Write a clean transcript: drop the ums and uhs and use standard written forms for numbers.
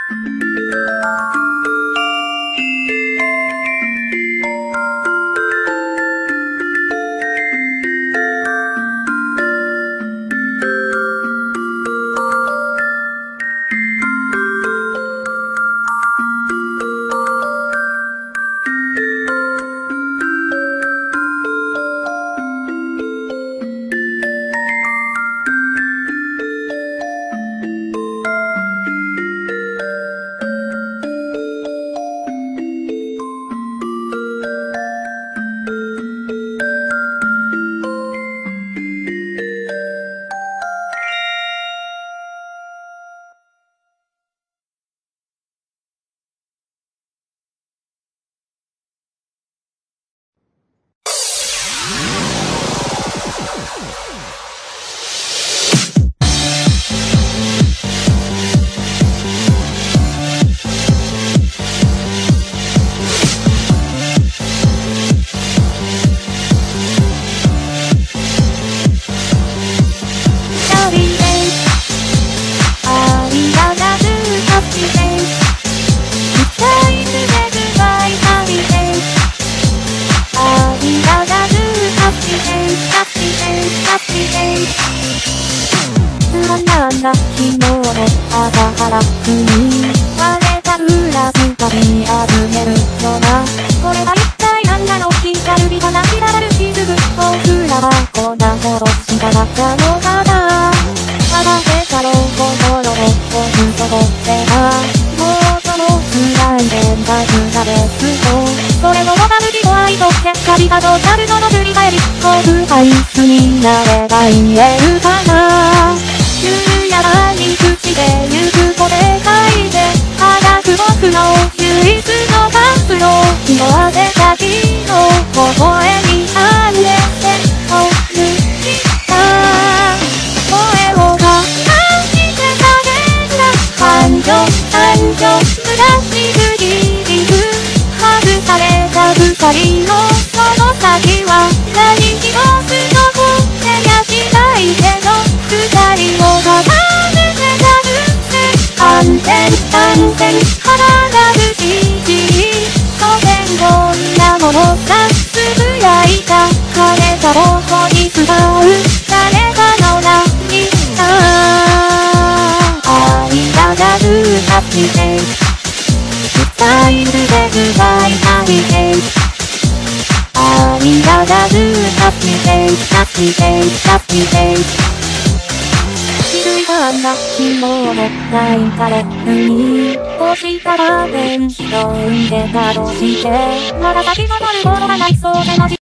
昨日の朝から急に割れたグラスが見上げるような、これは一体何なの。光る火花散らばる傷ぐ僕らはこんなことしたかったのかな。ただでさろう心で僕とってはもうその辛い現実がですと、それを他無事と愛と結果りがどうなるのの振り返り、僕はいつになれば言えるかな。夕山に口でゆくこで書いて輝く僕の唯一の活路、色あせた日の微笑みあれておるした声をかして叫んだ。感情無駄に過ぎりく外された二人のその先は何一つ残ってやしないけど、二人を固めてたぶって安全腹が不思議、当然こんなものさつぶやいた枯れた頬に伝う誰かの涙、愛がなるハッピーデイ、スタイルで奪いたいデイ、愛がなるハッピーデイ、ハッピーデイ、ハッピーデイ。あんな昨日の泣いたレッルに押したら電子とんでたとして、まだ先戻ることがないそうで文字